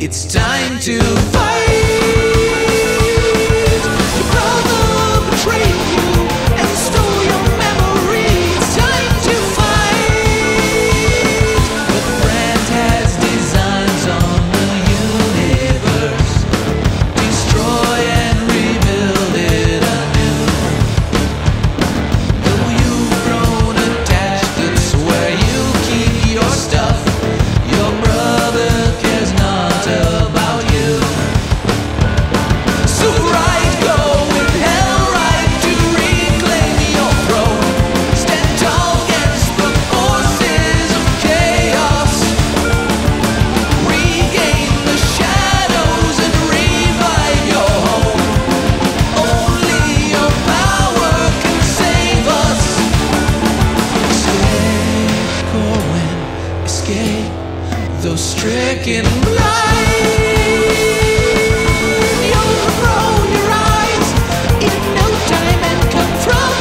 It's time to fight. Your brother betrayed you and stole your memory. It's time to fight. The brand has designs on the universe. Destroy and rebuild it anew. Though you've grown attached, that's where you keep your stuff. Your brother cares not about you. So right, go with hell right to reclaim your throne. Stand tall against the forces of chaos. Regain the shadows and revive your home. Only your power can save us. Escape, Corwin, escape those stricken blind. You'll roll your eyes in no time and come from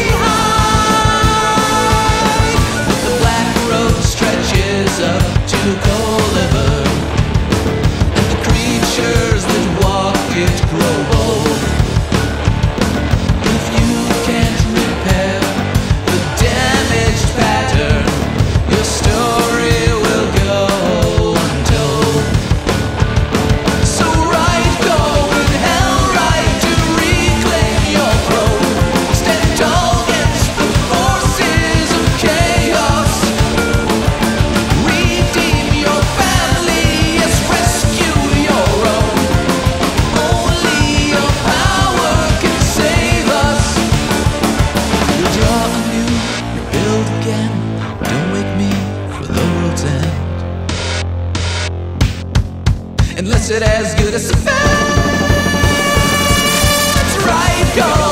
behind. The black road stretches up to Gulliver, and the creatures that walk it grow bold. If you can't repair the damaged pattern, your story will go untold. So right, go with hell right to reclaim your throne. Stand tall against the forces of chaos. Redeem your family, yes, rescue your own. Only your power can save us. You'll draw anew, rebuild again. Don't wake me for the world's end. Unless it as good as the facts. Right, go.